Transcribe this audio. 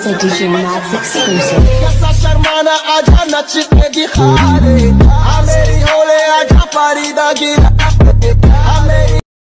a DJ Max exclusive. कैसा शर्माना आजा नच के दिखा दे